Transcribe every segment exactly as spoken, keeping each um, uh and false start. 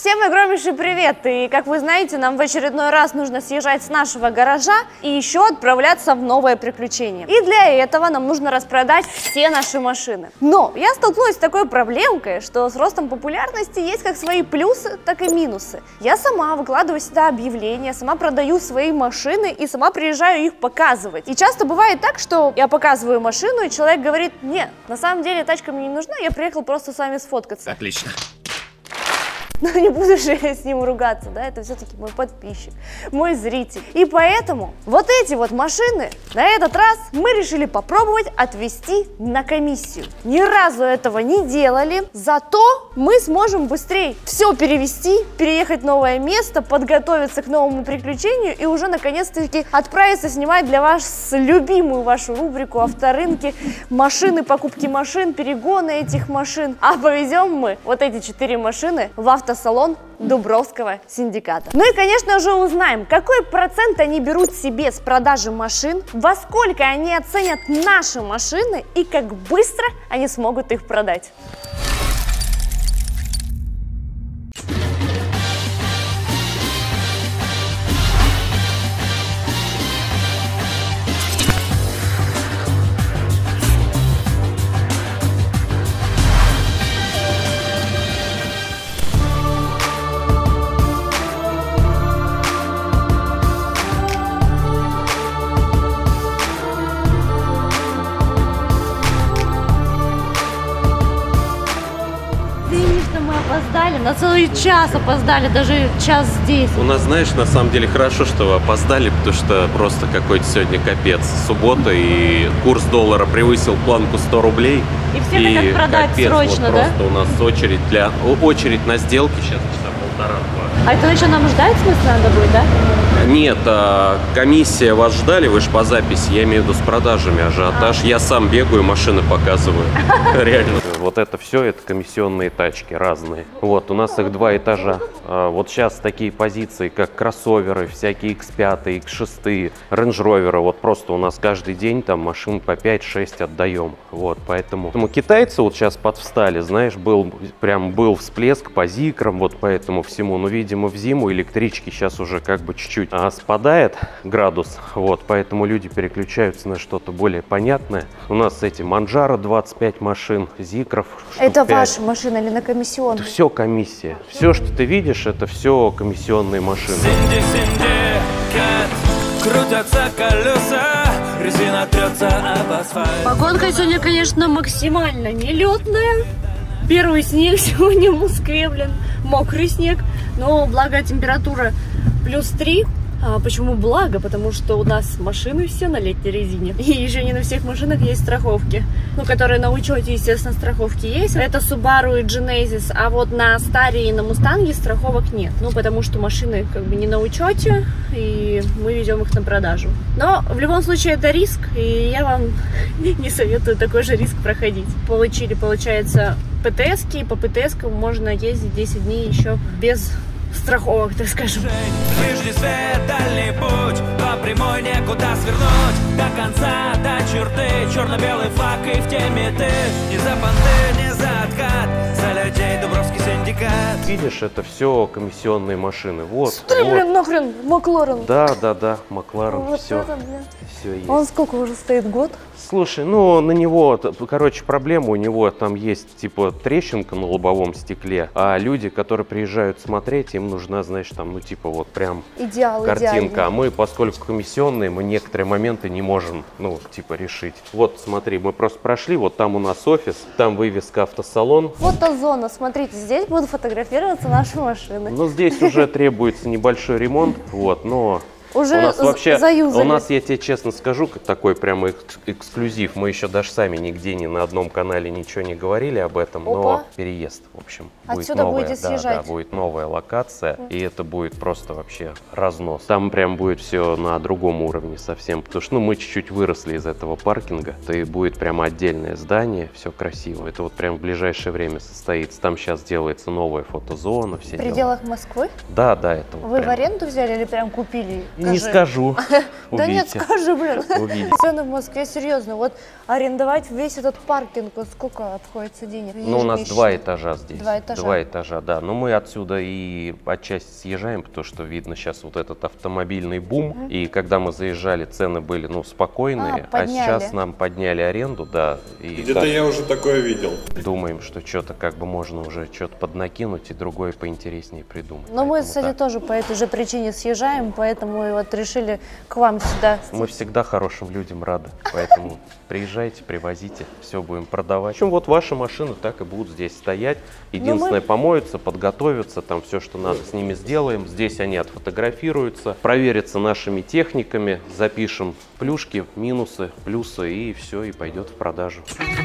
Всем огромнейший привет! И, как вы знаете, нам в очередной раз нужно съезжать с нашего гаража и еще отправляться в новое приключение. И для этого нам нужно распродать все наши машины. Но я столкнулась с такой проблемкой, что с ростом популярности есть как свои плюсы, так и минусы. Я сама выкладываю сюда объявления, сама продаю свои машины и сама приезжаю их показывать. И часто бывает так, что я показываю машину, и человек говорит: нет, на самом деле тачка мне не нужна, я приехал просто с вами сфоткаться. Отлично. Но не буду же я с ним ругаться, да, это все-таки мой подписчик, мой зритель. И поэтому вот эти вот машины на этот раз мы решили попробовать отвезти на комиссию. Ни разу этого не делали, зато мы сможем быстрее все перевести, переехать в новое место, подготовиться к новому приключению и уже наконец-таки отправиться снимать для вас любимую вашу рубрику авторынки, машины, покупки машин, перегоны этих машин. А повезем мы вот эти четыре машины в авто салон Дубровского синдиката. Ну и, конечно же, узнаем, какой процент они берут себе с продажи машин, во сколько они оценят наши машины и как быстро они смогут их продать. Опоздали, на целый час опоздали, даже час здесь. У нас, знаешь, на самом деле хорошо, что вы опоздали, потому что просто какой-то сегодня капец. Суббота, и курс доллара превысил планку сто рублей. И все и хотят продать капец, срочно, вот да? Просто у нас очередь для очередь на сделки сейчас часа полтора-два. А это еще нам ждать, в смысле, надо будет, да? Нет, а, комиссия вас ждали, вы же по записи, я имею в виду с продажами, ажиотаж. А. Я сам бегаю, машины показываю. Реально. Вот это все, это комиссионные тачки разные. Вот, у нас их два этажа. А, вот сейчас такие позиции, как кроссоверы, всякие икс пять, икс шесть, Range Rover. Вот просто у нас каждый день там машин по пять-шесть отдаем. Вот, поэтому... поэтому китайцы вот сейчас подвстали, знаешь, был прям был всплеск по зикрам, вот по этому всему. Но, видимо, в зиму электрички сейчас уже как бы чуть-чуть а, спадает градус. Вот, поэтому люди переключаются на что-то более понятное. У нас эти Манджаро двадцать пять машин, зикров. Это ваша машина или на комиссионной? Это все комиссия. Все, что ты видишь, это все комиссионные машины. Крутятся колеса, резина трется об асфальт. Погодка сегодня, конечно, максимально нелетная. Первый снег сегодня в Москве, блин, мокрый снег. Но благо температура плюс три. А почему благо? Потому что у нас машины все на летней резине. И еще не на всех машинах есть страховки. Ну, которые на учете, естественно, страховки есть. Это Subaru и Genesis. А вот на Старе и на Мустанге страховок нет. Ну, потому что машины как бы не на учете, и мы ведем их на продажу. Но в любом случае это риск, и я вам не советую такой же риск проходить. Получили, получается, ПТСки, и по ПТСкам можно ездить десять дней еще без страховок, так скажем. Ближний свет, дальний путь, по прямой некуда свернуть. До конца, до черты, черно-белый флаг и в теме ты. Не за понты, не за откат, за людей Дубровский синдикат. Видишь, это все комиссионные машины. Вот. Смотри, вот. блин, нахрен, Макларен. Да, да, да, Макларен, вот все. это, блин. Все есть. Он сколько уже стоит, год? Слушай, ну на него, короче, проблема у него там есть типа трещинка на лобовом стекле, а люди, которые приезжают смотреть, им нужна, знаешь, там, ну типа вот прям Идеал, картинка. идеальный. А мы, поскольку комиссионные, мы некоторые моменты не можем, ну, типа решить. Вот, смотри, мы просто прошли, вот там у нас офис, там вывеска автосалон. Фотозона, смотрите, здесь будут фотографироваться наши машины. Ну, здесь уже требуется небольшой ремонт, вот, но... Уже у нас вообще, заюзали. у нас, я тебе честно скажу, как такой прямо экс эксклюзив. Мы еще даже сами нигде ни на одном канале ничего не говорили об этом, Опа. но переезд, в общем, Отсюда будет новая, будете да, съезжать? да, будет новая локация, mm. и это будет просто вообще разнос. Там прям будет все на другом уровне совсем, потому что, ну, мы чуть-чуть выросли из этого паркинга, то и будет прямо отдельное здание, все красиво. Это вот прям в ближайшее время состоится. Там сейчас делается новая фотозона, все В пределах дела. Москвы? Да, да, это. Вы вот прям... в аренду взяли или прям купили? скажи. Не скажу. Да нет, Увидите. скажи, блин. Увидите. Цены в Москве серьезно. Вот арендовать весь этот паркинг, вот сколько обходится денег? Ну, у нас Ежемесячно. два этажа здесь. Два этажа. Два этажа, да. Но мы отсюда и отчасти съезжаем, потому что видно сейчас вот этот автомобильный бум. Мгм. И когда мы заезжали, цены были, ну, спокойные. А, А, подняли. сейчас нам подняли аренду, да. И Где-то так я уже такое видел. думаем, что что-то как бы можно уже что-то поднакинуть и другое поинтереснее придумать. Но мы, Поэтому кстати, так. тоже по этой же причине съезжаем, поэтому и вот решили к вам сюда. Мы всегда хорошим людям рады, поэтому приезжайте, привозите, все будем продавать. Причем вот ваши машины так и будут здесь стоять. Единственное, мы- помоются, подготовятся, там все, что надо, с ними сделаем. Здесь они отфотографируются, проверятся нашими техниками, запишем плюшки, минусы, плюсы, и все, и пойдет в продажу.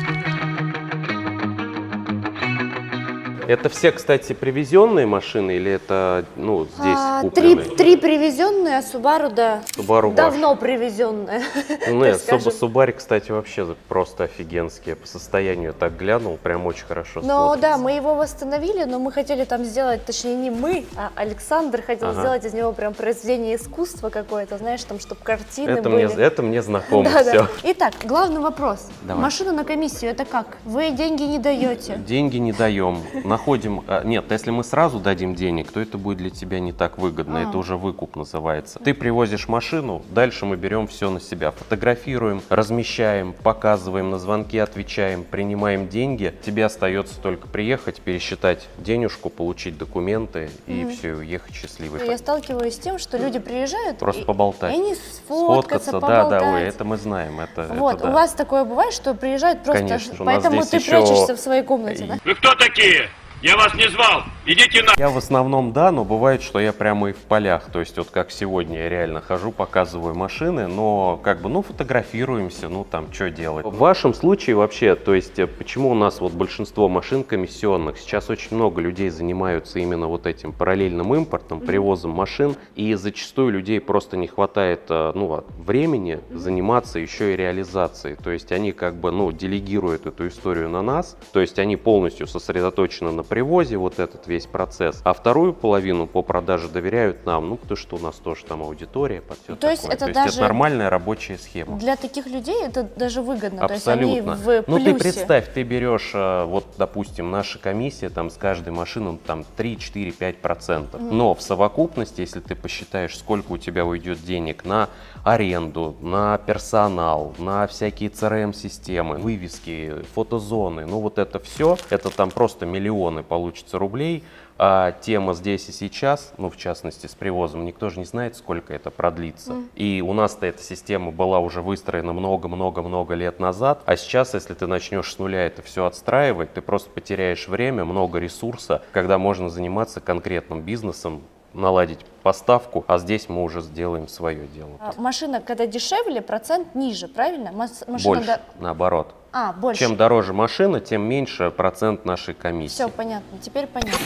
Это все, кстати, привезенные машины или это, ну, здесь А, три, купленные? три привезенные, а Subaru, да, Subaru давно привезенные. Ну, так нет, скажем. Субари, кстати, вообще просто офигенский. Я по состоянию так глянул, прям очень хорошо Но смотрится. да, мы его восстановили, но мы хотели там сделать, точнее не мы, а Александр хотел Ага. сделать из него прям произведение искусства какое-то, знаешь, там, чтобы картины это, были. мне, это мне знакомо Да, все. да. Итак, главный вопрос. Давай. Машина на комиссию, это как? Вы деньги не даете? Деньги не даем, находим... а, Нет, если мы сразу дадим денег, то это будет для тебя не так выгодно, А. это уже выкуп называется. Ты привозишь машину, дальше мы берем все на себя, фотографируем, размещаем, показываем, на звонки отвечаем, принимаем деньги. Тебе остается только приехать, пересчитать денежку, получить документы и все, и уехать счастливый. Я сталкиваюсь с тем, что люди приезжают Просто и, поболтать. и они сфоткаться, да, поболтать. да, ой, это мы знаем. Это, Вот, это да. у вас такое бывает, что приезжают просто, Конечно, у нас поэтому здесь ты еще- прячешься в своей комнате, да? Вы кто такие? Я вас не звал! Идите на... Я в основном да, но бывает, что я прямо и в полях. То есть вот как сегодня я реально хожу, показываю машины, но как бы, ну, фотографируемся, ну, там, что делать. В вашем случае вообще, то есть э, почему у нас вот большинство машин комиссионных? Сейчас очень много людей занимаются именно вот этим параллельным импортом, привозом машин, и зачастую людей просто не хватает, э, ну, вот, времени заниматься еще и реализацией. То есть они как бы, ну, делегируют эту историю на нас, то есть они полностью сосредоточены на привозе, вот этот весь процесс, а вторую половину по продаже доверяют нам, ну, потому что у нас тоже там аудитория, под всё То есть такое. это То есть даже это нормальная рабочая схема. Для таких людей это даже выгодно, Абсолютно. то есть они в Ну плюсе. ты представь, ты берешь, э, вот, допустим, наша комиссия там с каждой машины ну, там три, четыре, пять процентов. Но в совокупности, если ты посчитаешь, сколько у тебя уйдет денег на аренду, на персонал, на всякие си эр эм-системы, вывески, фотозоны, ну вот это все, это там просто миллионы получится рублей. А тема здесь и сейчас, ну в частности с привозом, никто же не знает, сколько это продлится. Mm. И у нас-то эта система была уже выстроена много-много-много лет назад, а сейчас, если ты начнешь с нуля это все отстраивать, ты просто потеряешь время, много ресурса, когда можно заниматься конкретным бизнесом, наладить поставку, а здесь мы уже сделаем свое дело. А машина, когда дешевле, процент ниже, правильно? Мас- машина Больше, до- наоборот. А, больше. Чем дороже машина, тем меньше процент нашей комиссии. Все понятно, теперь понятно.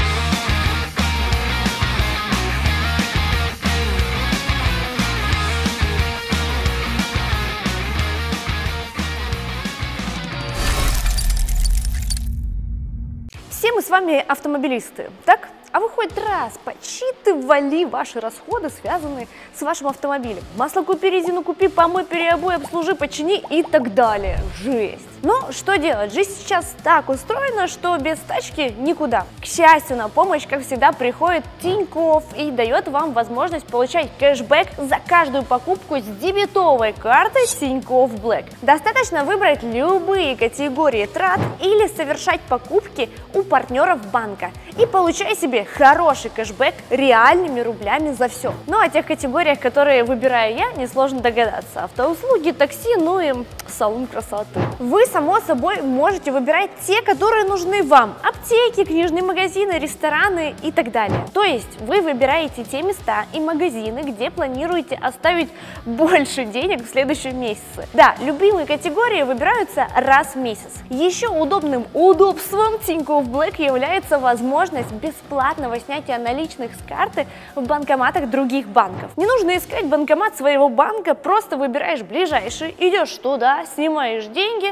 Все мы с вами автомобилисты, так? А вы хоть раз подсчитывали ваши расходы, связанные с вашим автомобилем? Масло купи, резину купи, помой, переобуй, обслужи, почини и так далее. Жесть. Но что делать? Жизнь сейчас так устроена, что без тачки никуда. К счастью, на помощь, как всегда, приходит Тинькофф и дает вам возможность получать кэшбэк за каждую покупку с дебетовой картой Тинькофф Блэк. Достаточно выбрать любые категории трат или совершать покупки у партнеров банка и получай себе хороший кэшбэк реальными рублями за все. Ну, о тех категориях, которые выбираю я, несложно догадаться. Автоуслуги, такси, ну и салон красоты. Вы, само собой, можете выбирать те, которые нужны вам. Аптеки, книжные магазины, рестораны и так далее. То есть вы выбираете те места и магазины, где планируете оставить больше денег в следующем месяце. Да, любимые категории выбираются раз в месяц. Еще удобным удобством Тинькофф Блэк является возможность бесплатного снятия наличных с карты в банкоматах других банков. Не нужно искать банкомат своего банка, просто выбираешь ближайший, идешь туда, снимаешь деньги,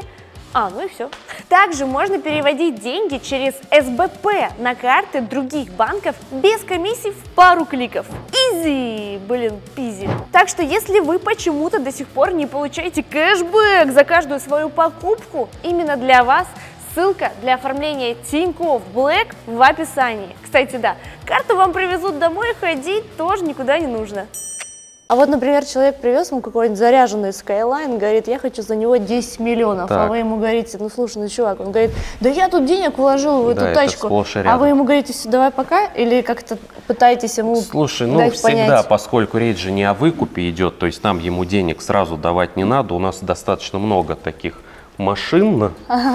А, ну и все. Также можно переводить деньги через эс бэ пэ на карты других банков без комиссий в пару кликов. Изи, блин, пизи. Так что если вы почему-то до сих пор не получаете кэшбэк за каждую свою покупку, именно для вас ссылка для оформления Тинькофф Блэк в описании. Кстати, да, карту вам привезут домой, ходить тоже никуда не нужно. А вот, например, человек привез ему какой-нибудь заряженный Skyline, говорит, я хочу за него десять миллионов, так. А вы ему говорите, ну слушай, ну чувак, он говорит, да я тут денег вложил в эту да, тачку, а вы ему говорите, все, давай пока, или как-то пытаетесь ему Слушай, ну дать всегда, понять? Поскольку речь же не о выкупе идет, то есть нам ему денег сразу давать не надо, у нас достаточно много таких машин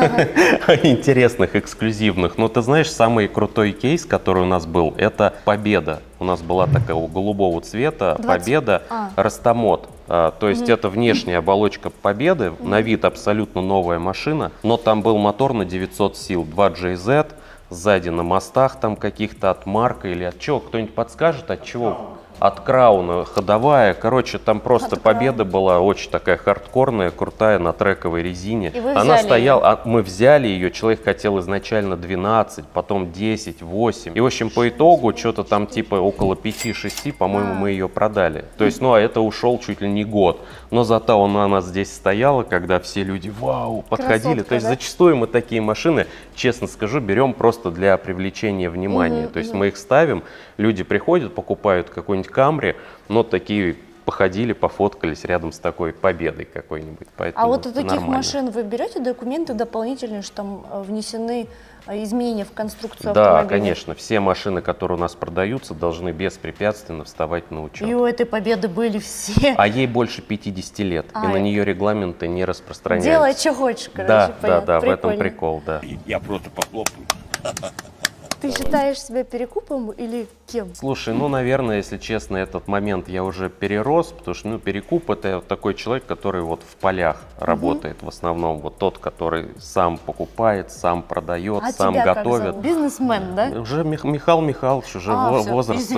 интересных, эксклюзивных. Но ты знаешь, самый крутой кейс, который у нас был, это Победа. У нас была такого голубого цвета Победа Ростомод. То есть это внешняя оболочка Победы, на вид абсолютно новая машина, но там был мотор на девятьсот сил, два джей зет, сзади на мостах там каких-то от Марка или от чего, кто-нибудь подскажет, от чего? От Крауна, ходовая, короче, там просто Победа была очень такая хардкорная, крутая, на трековой резине. Она стояла, а мы взяли ее, человек хотел изначально двенадцать, потом десять, восемь. И, в общем, по итогу, что-то там типа около пяти-шести, по-моему, мы ее продали. То есть, ну, а это ушел чуть ли не год. Но зато она у нас здесь стояла, когда все люди, вау, подходили. Красотка, то есть, да? Зачастую мы такие машины, честно скажу, берем просто для привлечения внимания. Угу, то есть, угу. мы их ставим, люди приходят, покупают какой-нибудь Камри, но такие походили, пофоткались рядом с такой Победой какой-нибудь. А вот у таких нормально. Машин вы берете документы дополнительные, что там внесены изменения в конструкцию автомобиля? Да, конечно. Все машины, которые у нас продаются, должны беспрепятственно вставать на учет. И у этой Победы были все. А ей больше пятидесяти лет, а, и на нее регламенты не распространяются. Делай, что хочешь, короче, да, понятно. Да, да, Прикольно. В этом прикол, да. Я просто похлопаю. Ты считаешь себя перекупом или кем? Слушай, ну, наверное, если честно, этот момент я уже перерос, потому что, ну, перекуп — это вот такой человек, который вот в полях угу. работает в основном, вот тот, который сам покупает, сам продает, а сам тебя готовит. Как зовут? Бизнесмен, да? Уже Мих Михаил Михайлович, уже а, возраст.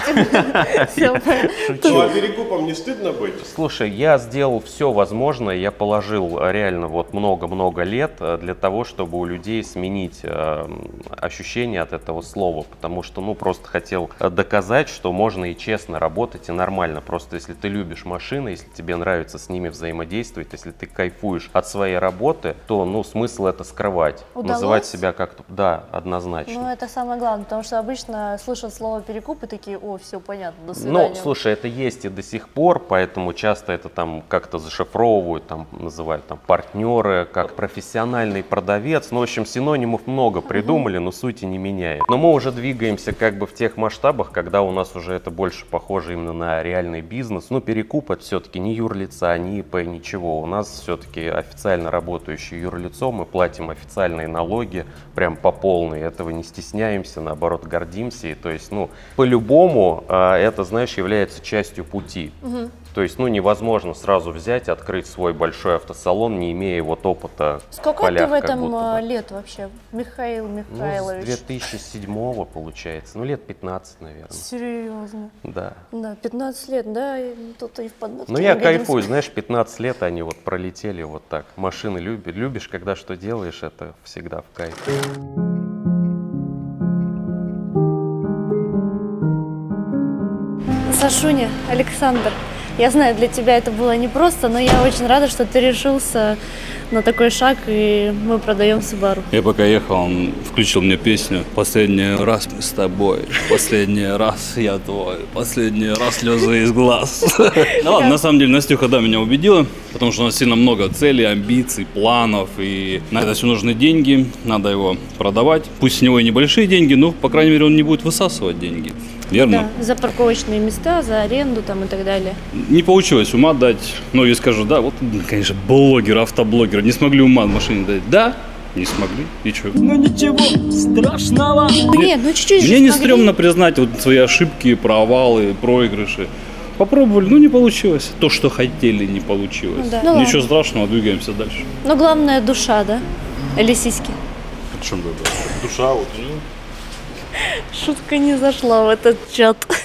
Извините. Ну, а перекупом не стыдно быть? Слушай, я сделал все возможное, я положил реально вот много-много лет для того, чтобы у людей сменить ощущение от этого слова, потому что, ну, просто хотел доказать, что можно и честно работать, и нормально. Просто если ты любишь машины, если тебе нравится с ними взаимодействовать, если ты кайфуешь от своей работы, то, ну, смысл это скрывать. Удалось? Называть себя как-то, да, однозначно. Ну, это самое главное, потому что обычно слышат слово перекуп и такие, о, все понятно, до свидания. Ну, слушай, это есть и до сих пор, поэтому часто это там как-то зашифровывают, там называют там партнеры, как профессиональный продавец. Ну, в общем, синонимов много придумали, но сути не меняет. Но мы уже двигаемся как бы в тех масштабах, когда у нас уже это больше похоже именно на реальный бизнес. Ну, перекуп — это все-таки не юрлица, не ИП, ничего. У нас все-таки официально работающее юрлицо, мы платим официальные налоги прям по полной. Этого не стесняемся, наоборот, гордимся. И, то есть, ну, по-любому это, знаешь, является частью пути. Угу. То есть, ну, невозможно сразу взять, открыть свой большой автосалон, не имея вот опыта. Сколько в полях, ты в этом лет вообще, Михаил Михайлович? Ну, с две тысячи седьмого, получается, ну, лет пятнадцать, наверное. Серьезно? Да. Да, пятнадцать лет, да, тут и в подметке. Ну, я кайфую, знаешь, пятнадцать лет они вот пролетели вот так. Машины любишь, любишь, когда что делаешь, это всегда в кайф. Сашуня, Александр, я знаю, для тебя это было непросто, но я очень рада, что ты решился на такой шаг, и мы продаем Subaru. Я пока ехал, он включил мне песню «Последний раз мы с тобой, последний раз я твой, последний раз слезы из глаз». Ну ладно, на самом деле Настюха, да, меня убедила, потому что у нас сильно много целей, амбиций, планов, и на это все нужны деньги, надо его продавать. Пусть с него и небольшие деньги, но, по крайней мере, он не будет высасывать деньги. Верно? Да, за парковочные места, за аренду там и так далее. Не получилось ума дать. Многие скажут, да, вот, конечно, блогеры, автоблогеры не смогли ума в машине дать. Да, не смогли. И что? Ну ничего страшного. Нет, ну чуть-чуть. Мне не стрёмно признать вот свои ошибки, провалы, проигрыши. Попробовали, ну не получилось. То, что хотели, не получилось. Ну, да. Ну, ничего страшного, двигаемся дальше. Но главное душа, да? Или сиськи? О чем говоришь? Душа вот. Шутка не зашла в этот чат.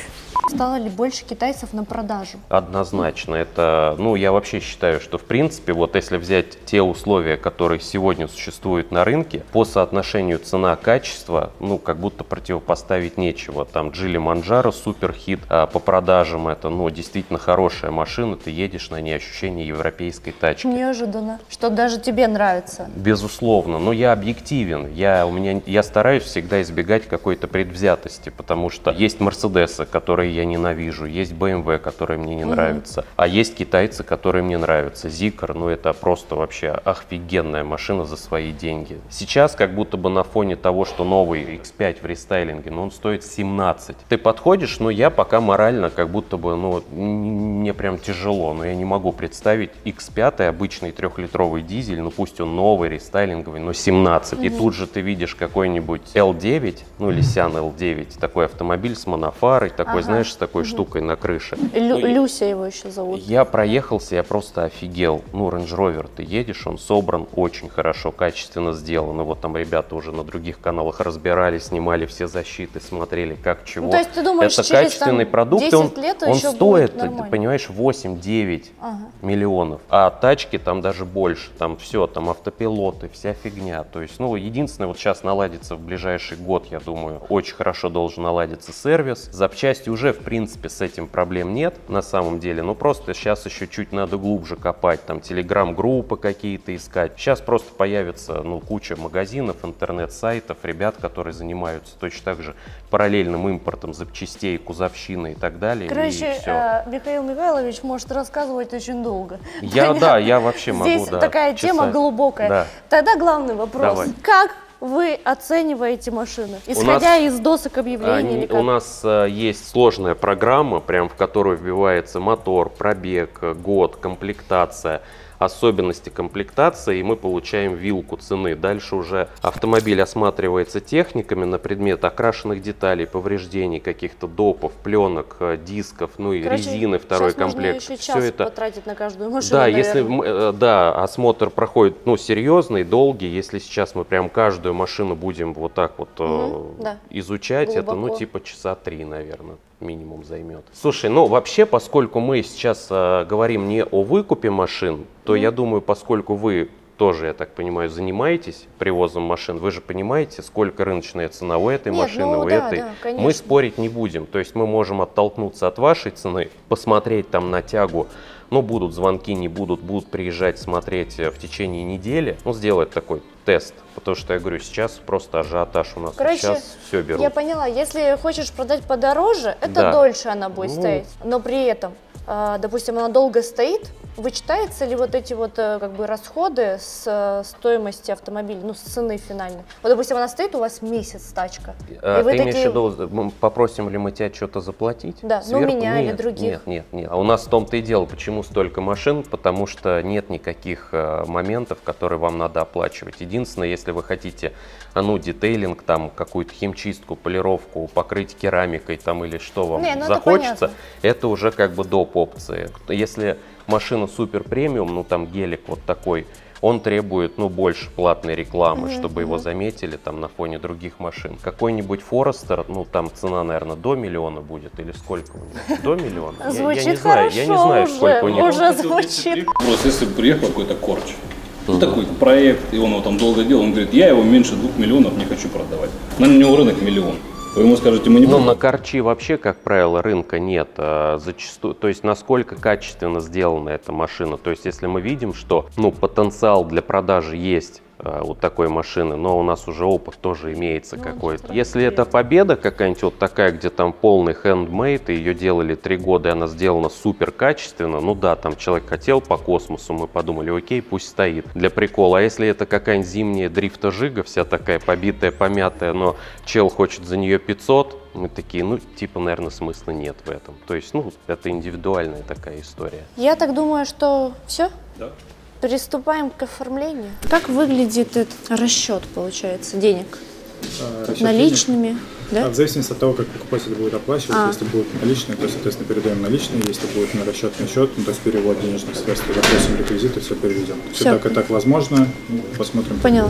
Стало ли больше китайцев на продажу? Однозначно. Это, ну, я вообще считаю, что в принципе, вот если взять те условия, которые сегодня существуют на рынке, по соотношению цена-качество, ну, как будто противопоставить нечего. Там Geely Manjaro суперхит, а по продажам это, ну, действительно хорошая машина, ты едешь на ней, ощущение европейской тачки. Неожиданно, что даже тебе нравится. Безусловно, но я объективен, я, у меня, я стараюсь всегда избегать какой-то предвзятости, потому что есть Мерседесы, которые я ненавижу, есть бэ эм вэ, которые мне не mm-hmm. нравятся, а есть китайцы, которые мне нравятся. Zikr, ну это просто вообще офигенная машина за свои деньги. Сейчас как будто бы на фоне того, что новый икс пять в рестайлинге, ну он стоит семнадцать. Ты подходишь, но я пока морально как будто бы, ну мне прям тяжело, но я не могу представить икс пять, обычный трехлитровый дизель, ну пусть он новый, рестайлинговый, но семнадцать. Mm-hmm. И тут же ты видишь какой-нибудь эл девять, ну или Сян эл девять, такой автомобиль с монофарой, такой, ага. знаешь, с такой mm-hmm. штукой на крыше. Лю- ну, Люся его еще зовут. Я проехался, я просто офигел. Ну, Range Rover, ты едешь, он собран очень хорошо, качественно сделан. И вот там ребята уже на других каналах разбирали, снимали все защиты, смотрели, как чего. Ну, то есть ты думаешь, это через качественный там, продукт, десять он, лет он еще стоит, будет ты понимаешь, восемь-девять ага. миллионов. А тачки там даже больше, там все, там автопилоты, вся фигня. То есть, ну, единственное, вот сейчас наладится в ближайший год, я думаю, очень хорошо должен наладиться сервис. Запчасти уже, в принципе, с этим проблем нет на самом деле, но просто сейчас еще чуть надо глубже копать, там, телеграм-группы какие-то искать. Сейчас просто появится, ну, куча магазинов, интернет-сайтов, ребят, которые занимаются точно так же параллельным импортом запчастей, кузовщины и так далее. Короче, и все. Э, Михаил Михайлович может рассказывать очень долго. Я, Понятно? да, я вообще могу, Здесь да, такая часа. тема глубокая. Да. Тогда главный вопрос. Давай. Как вы оцениваете машины? Исходя нас, из досок объявлений? А, или как? У нас а, есть сложная программа, прям в которую вбивается мотор, пробег, год, комплектация, особенности комплектации, и мы получаем вилку цены. Дальше уже автомобиль осматривается техниками на предмет окрашенных деталей, повреждений, каких-то допов, пленок, дисков, ну и Короче, резины, второй сейчас комплект. Можно еще час Все это потратить на каждую машину. Да, наверное. если да, осмотр проходит, ну, серьезный, долгий. Если сейчас мы прям каждую машину будем вот так вот угу, э, да. изучать, глубоко. Это ну типа часа три, наверное. Минимум займет. Слушай, ну вообще, поскольку мы сейчас э, говорим не о выкупе машин, то mm. я думаю, поскольку вы тоже, я так понимаю, занимаетесь привозом машин, вы же понимаете, сколько рыночная цена у этой Нет, машины, ну, у да, этой. Да, мы спорить не будем. То есть мы можем оттолкнуться от вашей цены, посмотреть там на тягу. Ну, будут звонки, не будут, будут приезжать, смотреть в течение недели. Ну, сделать такой тест. Потому что, я говорю, сейчас просто ажиотаж у нас. Короче, сейчас все берут. Я поняла, если хочешь продать подороже, это да. дольше она будет ну... стоять. Но при этом, допустим, она долго стоит, вычитаются ли вот эти вот как бы расходы с стоимости автомобиля, ну, с цены финальной? Вот, допустим, она стоит у вас месяц, тачка. А, и вы ты такие... имеешь в виду, попросим ли мы тебя что-то заплатить? Да, сверху? ну меня нет, или других. Нет, нет, нет. А у нас в том-то и дело, почему столько машин, потому что нет никаких э, моментов, которые вам надо оплачивать. Единственное, если вы хотите, ну, детейлинг, там, какую-то химчистку, полировку, покрыть керамикой там или что вам не, ну захочется, это, это уже как бы доп. Опции. Если машина супер премиум, ну там гелик вот такой, он требует, ну, больше платной рекламы, mm-hmm. чтобы его заметили там на фоне других машин. Какой-нибудь Форестер, ну там цена, наверное, до миллиона будет или сколько у него? До миллиона? Звучит я, я не знаю, я не знаю, уже, сколько у него. Уже звучит. Просто если бы приехал какой-то корч, ну, такой проект, и он его там долго делал, он говорит, я его меньше двух миллионов не хочу продавать. На него рынок миллион. Вы ему скажете, мы не будем. Ну, на корчи вообще, как правило, рынка нет. А, зачастую, то есть, насколько качественно сделана эта машина. То есть, если мы видим, что, ну, потенциал для продажи есть а, вот такой машины, но у нас уже опыт тоже имеется ну, какой-то. Если это Победа какая-нибудь вот такая, где там полный хендмейд, и ее делали три года, и она сделана супер качественно, ну да, там человек хотел по космосу, мы подумали, окей, пусть стоит для прикола. А если это какая-нибудь зимняя дрифта-жига, вся такая побитая, помятая, но чел хочет за нее пятьсот, мы такие, ну, типа, наверное, смысла нет в этом. То есть, ну, это индивидуальная такая история. Я так думаю, что все? Да. Приступаем к оформлению. Как выглядит этот расчет, получается, денег? А, расчет наличными? Денег, да? А в зависимости от того, как покупатель будет оплачивать, а. если будут наличные, то, соответственно, передаем наличные, если будет на расчетный счет, ну, то есть перевод денежных средств, запросим реквизиты, все переведем. Все, все так и так возможно, посмотрим. Поняла.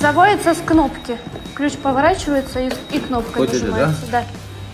Заводится с кнопки. Ключ поворачивается и, и кнопка Вот это, нажимается. Да?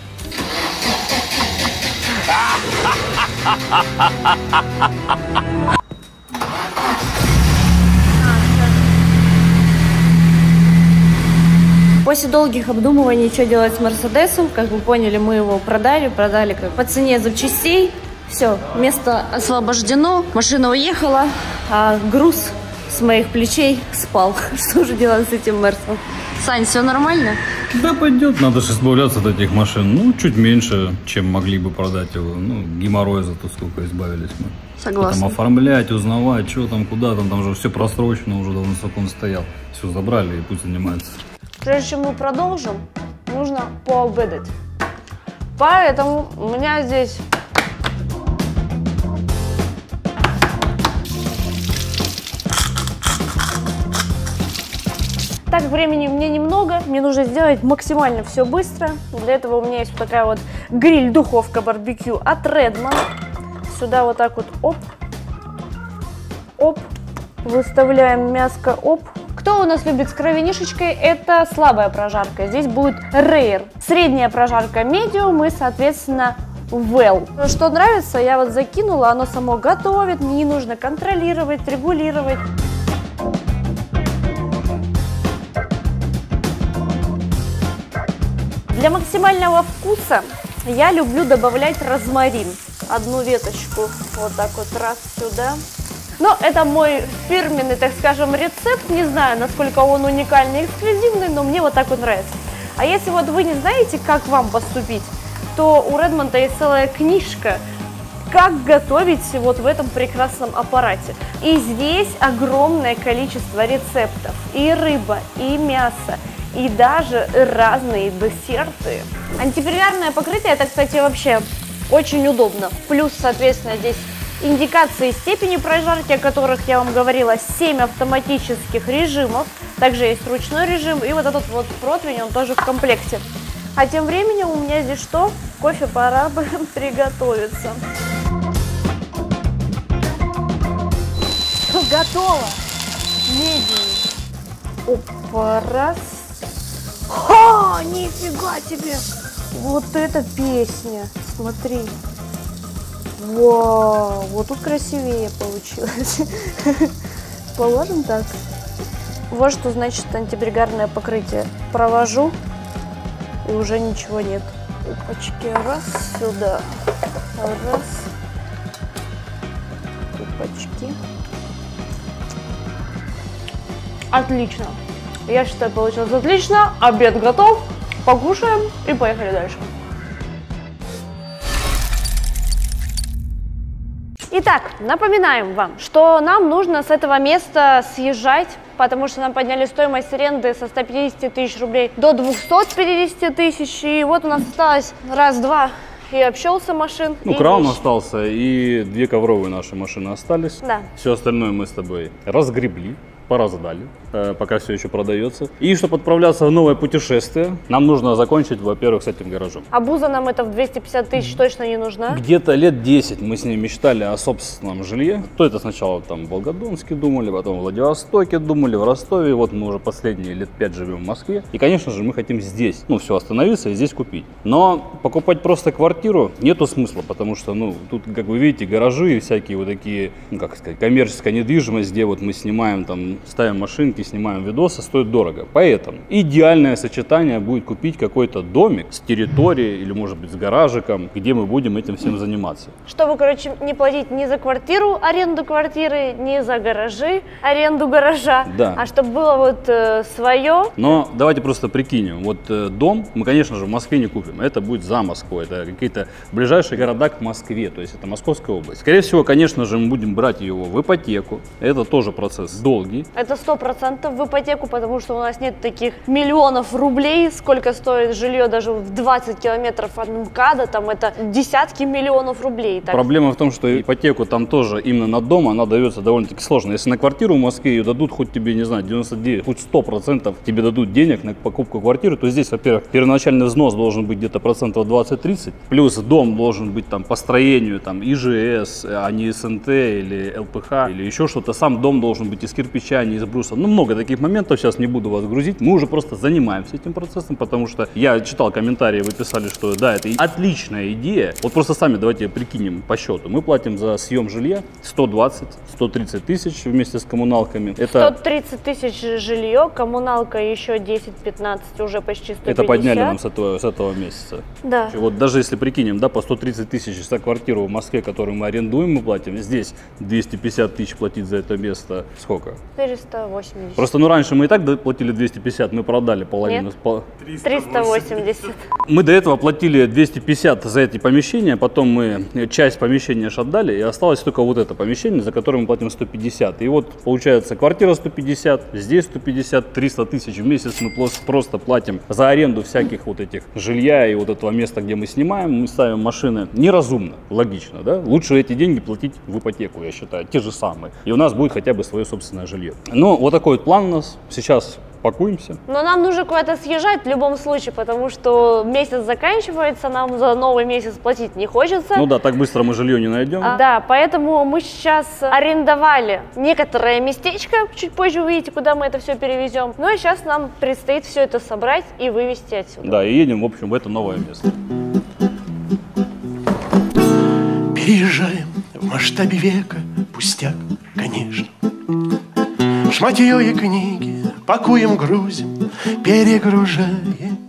После долгих обдумываний, что делать с Мерседесом, как вы поняли, мы его продали, продали как по цене запчастей. Все, место освобождено, машина уехала, а груз с моих плечей спал. Что же делать с этим Мерсом? Сань, все нормально? Да пойдет, надо же избавляться от этих машин. Ну, чуть меньше, чем могли бы продать его. Ну, геморроя зато сколько избавились мы. Согласна. Там оформлять, узнавать, что там, куда там, там же все просрочено, уже давно закон стоял. Все забрали и пусть занимается. Прежде чем мы продолжим, нужно пообедать. Поэтому у меня здесь так времени мне немного, мне нужно сделать максимально все быстро. Для этого у меня есть вот такая вот гриль-духовка барбекю от Redmond. Сюда вот так вот оп, оп, выставляем мяско, оп. Кто у нас любит с кровянишечкой, это слабая прожарка. Здесь будет rare. Средняя прожарка medium и, соответственно, well. Что нравится, я вот закинула, оно само готовит, мне не нужно контролировать, регулировать. Для максимального вкуса я люблю добавлять розмарин. Одну веточку вот так вот раз сюда. Но это мой фирменный, так скажем, рецепт. Не знаю, насколько он уникальный и эксклюзивный, но мне вот так вот нравится. А если вот вы не знаете, как вам поступить, то у Redmond есть целая книжка, как готовить вот в этом прекрасном аппарате. И здесь огромное количество рецептов. И рыба, и мясо, и даже разные десерты. Антипригарное покрытие, это, кстати, вообще очень удобно. Плюс, соответственно, здесь индикации степени прожарки, о которых я вам говорила, семь автоматических режимов. Также есть ручной режим, и вот этот вот противень, он тоже в комплекте. А тем временем у меня здесь что? Кофе пора бы приготовиться. Готово! Медленно. Опа, раз. Ха, нифига тебе! Вот это песня! Смотри. Вау, вот тут красивее получилось. Положим так. Вот что значит антипригарное покрытие. Провожу, и уже ничего нет. Опачки, раз, сюда. Раз. Опачки. Отлично. Я считаю, получилось отлично. Обед готов. Покушаем и поехали дальше. Итак, напоминаем вам, что нам нужно с этого места съезжать, потому что нам подняли стоимость аренды со ста пятидесяти тысяч рублей до двухсот пятидесяти тысяч. И вот у нас осталось раз-два и общался машин. Ну, кран остался, и две ковровые наши машины остались. Да. Все остальное мы с тобой разгребли, пораздали, пока все еще продается. И чтобы отправляться в новое путешествие, нам нужно закончить, во-первых, с этим гаражом. А буза нам это в двести пятьдесят тысяч точно не нужна? Где-то лет десять мы с ней мечтали о собственном жилье. То это сначала там в Волгодонске думали, потом в Владивостоке думали, в Ростове. Вот мы уже последние лет пять живем в Москве. И, конечно же, мы хотим здесь, ну, все остановиться и здесь купить. Но покупать просто квартиру нету смысла, потому что, ну, тут, как вы видите, гаражи и всякие вот такие, ну, как сказать, коммерческая недвижимость, где вот мы снимаем там, ставим машинки, снимаем видосы, стоит дорого. Поэтому идеальное сочетание будет купить какой-то домик с территорией или, может быть, с гаражиком, где мы будем этим всем заниматься. Чтобы, короче, не платить ни за квартиру, аренду квартиры, ни за гаражи, аренду гаража, да. А чтобы было вот э, свое. Но давайте просто прикинем. Вот э, дом мы, конечно же, в Москве не купим. Это будет за Москвой. Это какие-то ближайшие города к Москве. То есть это Московская область. Скорее всего, конечно же, мы будем брать его в ипотеку. Это тоже процесс долгий. Это сто процентов в ипотеку, потому что у нас нет таких миллионов рублей, сколько стоит жилье даже в двадцать километров от МКАДа, там это десятки миллионов рублей. Так. Проблема в том, что ипотеку там тоже именно на дом, она дается довольно-таки сложно. Если на квартиру в Москве ее дадут хоть тебе, не знаю, девяносто девять, хоть сто процентов тебе дадут денег на покупку квартиры, то здесь, во-первых, первоначальный взнос должен быть где-то процентов двадцать-тридцать, плюс дом должен быть там по строению там ИЖС, а не СНТ или ЛПХ или еще что-то. Сам дом должен быть из кирпича кирпича, не из бруса. Ну, много таких моментов, сейчас не буду вас грузить. Мы уже просто занимаемся этим процессом, потому что я читал комментарии, вы писали, что да, это отличная идея. Вот просто сами давайте прикинем по счету. Мы платим за съем жилья сто двадцать — сто тридцать тысяч вместе с коммуналками. Это... сто тридцать тысяч жилье, коммуналка еще десять-пятнадцать, уже почти сто пятьдесят. Это подняли нам с этого, с этого месяца. Да. Вот даже если прикинем, да, по сто тридцать тысяч за квартиру в Москве, которую мы арендуем, мы платим. Здесь двести пятьдесят тысяч платить за это место. Сколько? четыреста восемьдесят. Просто, ну, раньше мы и так платили двести пятьдесят, мы продали половину. Нет. триста восемьдесят. Мы до этого платили двести пятьдесят за эти помещения, потом мы часть помещения отдали, и осталось только вот это помещение, за которое мы платим сто пятьдесят. И вот получается квартира сто пятьдесят, здесь сто пятьдесят, триста тысяч в месяц мы просто платим за аренду всяких вот этих жилья и вот этого места, где мы снимаем, мы ставим машины. Неразумно, логично, да? Лучше эти деньги платить в ипотеку, я считаю, те же самые. И у нас будет хотя бы свое собственное жилье. Но вот такой вот план у нас. Сейчас пакуемся. Но нам нужно куда-то съезжать в любом случае, потому что месяц заканчивается, нам за новый месяц платить не хочется. Ну да, так быстро мы жилье не найдем. А, да, поэтому мы сейчас арендовали некоторое местечко, чуть позже увидите, куда мы это все перевезем. Ну и сейчас нам предстоит все это собрать и вывезти отсюда. Да, и едем, в общем, в это новое место. Переезжаем в масштабе века, пустяк, конечно. Шматье и книги пакуем, грузим, перегружаем.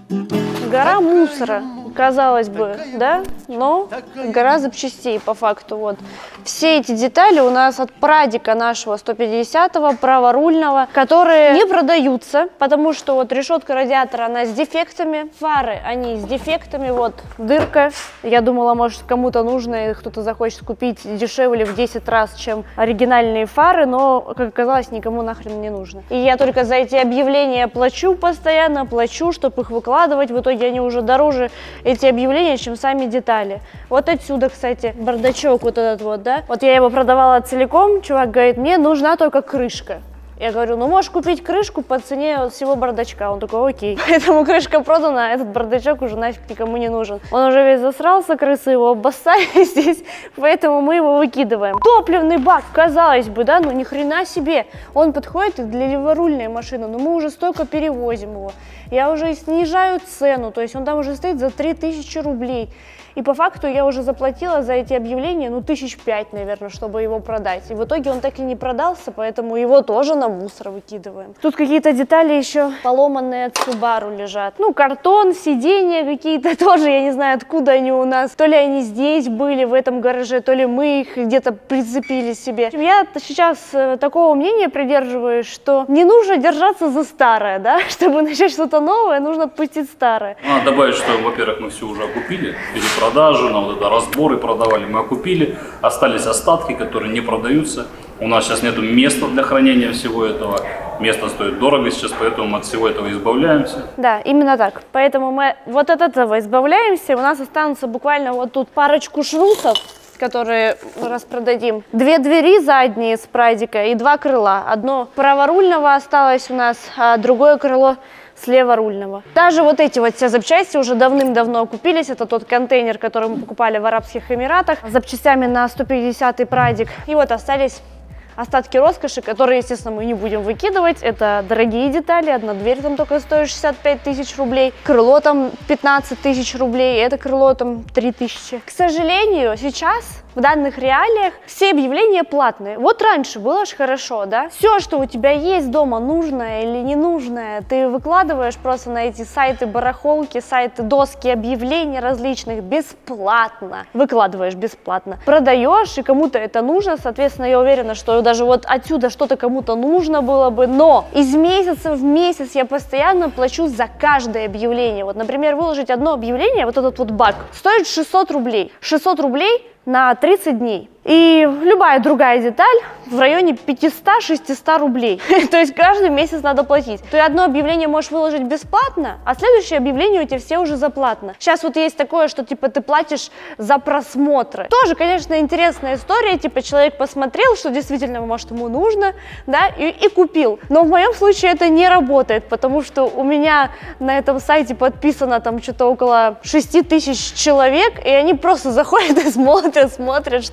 Гора мусора, казалось бы, да, но гора запчастей по факту. Вот. Все эти детали у нас от прадика нашего сто пятидесятого, праворульного, которые не продаются, потому что вот решетка радиатора, она с дефектами, фары, они с дефектами, вот дырка. Я думала, может, кому-то нужно, и кто-то захочет купить дешевле в десять раз, чем оригинальные фары, но, как оказалось, никому нахрен не нужно. И я только за эти объявления плачу постоянно, плачу, чтобы их выкладывать, в итоге они уже дороже, эти объявления, чем сами детали. Вот отсюда, кстати, бардачок вот этот вот, да. Вот я его продавала целиком, чувак говорит, мне нужна только крышка. Я говорю, ну можешь купить крышку по цене всего бардачка. Он такой, окей. Поэтому крышка продана, а этот бардачок уже нафиг никому не нужен. Он уже весь засрался, крысы его обоссали здесь, поэтому мы его выкидываем. Топливный бак, казалось бы, да, ну ни хрена себе. Он подходит и для леворульной машины, но мы уже столько перевозим его. Я уже снижаю цену, то есть он там уже стоит за три тысячи рублей. И по факту я уже заплатила за эти объявления, ну, тысяч пять, наверное, чтобы его продать. И в итоге он так и не продался, поэтому его тоже на мусор выкидываем. Тут какие-то детали еще поломанные от Subaru лежат. Ну, картон, сиденья какие-то тоже, я не знаю, откуда они у нас. То ли они здесь были, в этом гараже, то ли мы их где-то прицепили себе. Я сейчас такого мнения придерживаюсь, что не нужно держаться за старое, да? Чтобы начать что-то новое, нужно отпустить старое. Надо добавить, что, во-первых, мы все уже окупили, перепродали. Продажу, на вот это разборы продавали, мы окупили, остались остатки, которые не продаются. У нас сейчас нету места для хранения всего этого, место стоит дорого сейчас, поэтому мы от всего этого избавляемся. Да, именно так, поэтому мы вот от этого избавляемся, у нас останутся буквально вот тут парочку шрусов, которые распродадим. Две двери задние с прадика и два крыла. Одно праворульного осталось у нас, а другое крыло слева рульного. Даже вот эти вот все запчасти уже давным-давно окупились. Это тот контейнер, который мы покупали в Арабских Эмиратах с запчастями на сто пятидесятый прадик. И вот остались остатки роскоши, которые, естественно, мы не будем выкидывать. Это дорогие детали. Одна дверь там только стоит шестьдесят пять тысяч рублей. Крыло там пятнадцать тысяч рублей. Это крыло там три тысячи. К сожалению, сейчас в данных реалиях все объявления платные. Вот раньше было ж хорошо, да? Все, что у тебя есть дома, нужное или ненужное, ты выкладываешь просто на эти сайты барахолки, сайты доски объявлений различных бесплатно. Выкладываешь бесплатно. Продаешь, и кому-то это нужно. Соответственно, я уверена, что даже вот отсюда что-то кому-то нужно было бы. Но из месяца в месяц я постоянно плачу за каждое объявление. Вот, например, выложить одно объявление, вот этот вот бак, стоит шестьсот рублей. шестьсот рублей на тридцать дней. И любая другая деталь в районе пятьсот-шестьсот рублей. То есть каждый месяц надо платить. Ты одно объявление можешь выложить бесплатно, а следующее объявление у тебя все уже за платно. Сейчас вот есть такое, что типа ты платишь за просмотры. Тоже, конечно, интересная история. Типа человек посмотрел, что действительно, может, ему нужно, да, и, и купил. Но в моем случае это не работает, потому что у меня на этом сайте подписано там что-то около шести тысяч человек, и они просто заходят и смотрят, смотрят, что это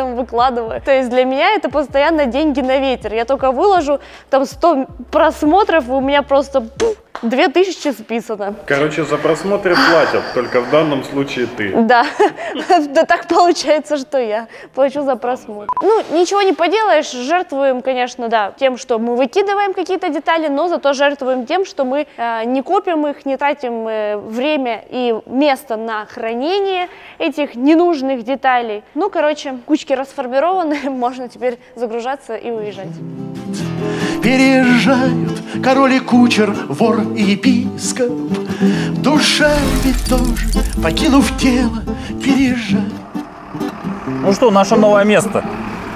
там выкладываю. То есть для меня это постоянно деньги на ветер. Я только выложу там сто просмотров, и у меня просто пух, две тысячи списано. Короче, за просмотры платят, только в данном случае ты. Да, да так получается, что я плачу за просмотр. Ну, ничего не поделаешь, жертвуем, конечно, да, тем, что мы выкидываем какие-то детали, но зато жертвуем тем, что мы э, не копим их, не тратим э, время и место на хранение этих ненужных деталей. Ну, короче, кучки расформированы, можно теперь загружаться и уезжать. Переезжают король и кучер, вор и епископ. Душа ведь тоже, покинув тело, переезжает. Ну что, наше новое место.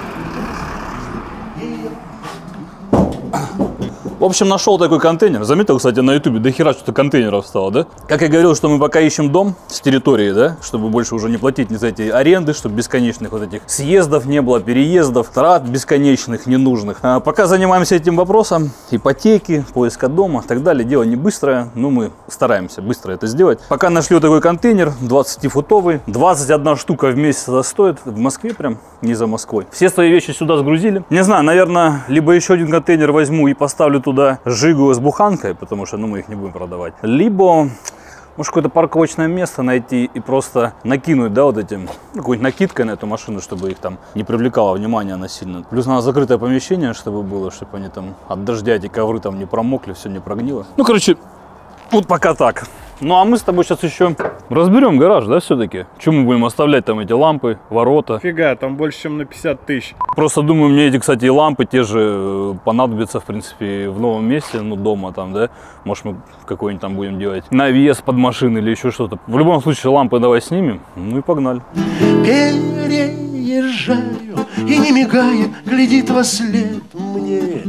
В общем, нашел такой контейнер. Заметил, кстати, на ютубе до хера что-то контейнеров стало, да? Как я говорил, что мы пока ищем дом с территории, да? Чтобы больше уже не платить ни за эти аренды, чтобы бесконечных вот этих съездов не было, переездов, трат бесконечных, ненужных. А пока занимаемся этим вопросом, ипотеки, поиска дома и так далее. Дело не быстрое, но мы стараемся быстро это сделать. Пока нашли вот такой контейнер, двадцатифутовый, двадцать одна штука в месяц это стоит. В Москве прям, не за Москвой. Все свои вещи сюда сгрузили. Не знаю, наверное, либо еще один контейнер возьму и поставлю туда жигу с буханкой, потому что ну, мы их не будем продавать. Либо, может, какое-то парковочное место найти и просто накинуть, да, вот этим, какой-нибудь накидкой на эту машину, чтобы их там не привлекало внимание она сильно. Плюс надо закрытое помещение, чтобы было, чтобы они там от дождя эти ковры там не промокли, все не прогнило. Ну, короче, вот пока так. Ну, а мы с тобой сейчас еще разберем гараж, да, все-таки? Чем мы будем оставлять там эти лампы, ворота? Фига, там больше, чем на пятьдесят тысяч. Просто думаю, мне эти, кстати, лампы те же понадобятся, в принципе, в новом месте, ну, дома там, да? Может, мы какой-нибудь там будем делать навес под машину или еще что-то. В любом случае, лампы давай снимем, ну и погнали. Переезжаю и, не мигая, глядит во след мне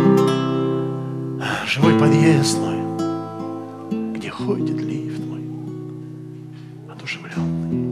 живой подъезд мой, где ходит лифт мой одушевленный.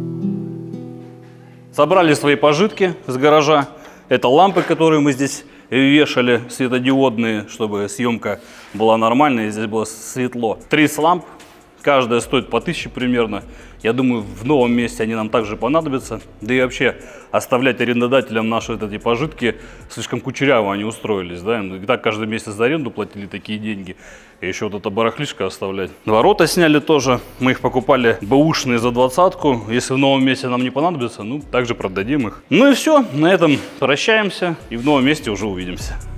Собрали свои пожитки с гаража. Это лампы, которые мы здесь вешали, светодиодные, чтобы съемка была нормальная, и здесь было светло. тридцать ламп, каждая стоит по тысяче примерно. Я думаю, в новом месте они нам также понадобятся. Да и вообще, оставлять арендодателям наши вот эти пожитки слишком кучеряво они устроились. Да? И так каждый месяц за аренду платили такие деньги. И еще вот это барахлишко оставлять. Ворота сняли тоже. Мы их покупали бэушные за двадцатку. Если в новом месте нам не понадобится, ну, также продадим их. Ну и все. На этом прощаемся. И в новом месте уже увидимся.